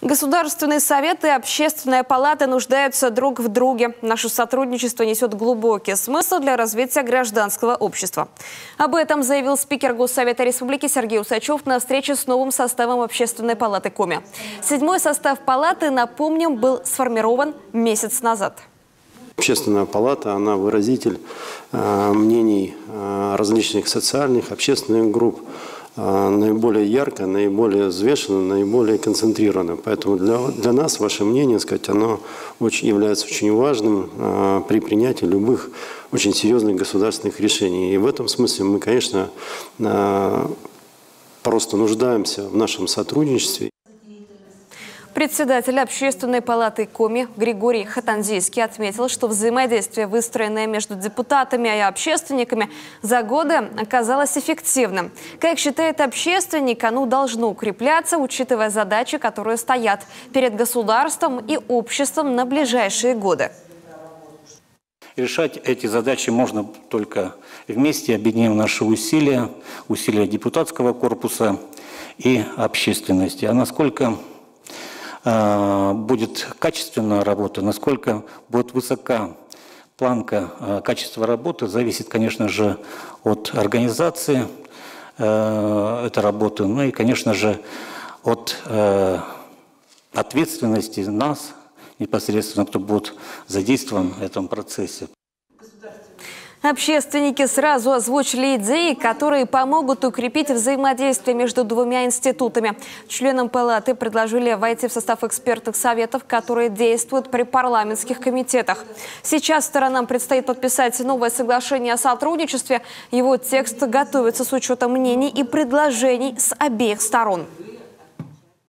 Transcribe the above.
Государственный совет и общественная палата нуждаются друг в друге. Наше сотрудничество несет глубокий смысл для развития гражданского общества. Об этом заявил спикер Госсовета Республики Сергей Усачев на встрече с новым составом общественной палаты Коми. Седьмой состав палаты, напомним, был сформирован месяц назад. Общественная палата, она выразитель мнений различных социальных, общественных групп, наиболее ярко, наиболее взвешенно, наиболее концентрировано. Поэтому для нас ваше мнение, сказать, оно является очень важным при принятии любых очень серьезных государственных решений. И в этом смысле мы, конечно, просто нуждаемся в нашем сотрудничестве. Председатель общественной палаты Коми Григорий Хатанзийский отметил, что взаимодействие, выстроенное между депутатами и общественниками, за годы оказалось эффективным. Как считает общественник, оно должно укрепляться, учитывая задачи, которые стоят перед государством и обществом на ближайшие годы. Решать эти задачи можно только вместе, объединив наши усилия депутатского корпуса и общественности. А насколько будет качественная работа, насколько будет высока планка качества работы, зависит, конечно же, от организации этой работы, ну и, конечно же, от ответственности нас, непосредственно, кто будет задействован в этом процессе. Общественники сразу озвучили идеи, которые помогут укрепить взаимодействие между двумя институтами. Членам палаты предложили войти в состав экспертных советов, которые действуют при парламентских комитетах. Сейчас сторонам предстоит подписать новое соглашение о сотрудничестве. Его текст готовится с учетом мнений и предложений с обеих сторон.